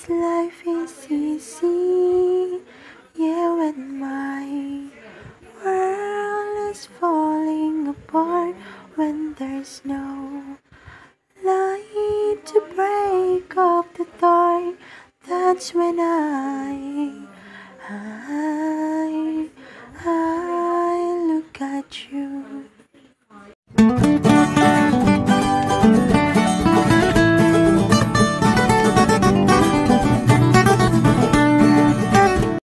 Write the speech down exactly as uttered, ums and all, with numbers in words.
life is easy, yeah, when my world is falling apart, when there's no light to break up the dark, that's when I, I, I look at you.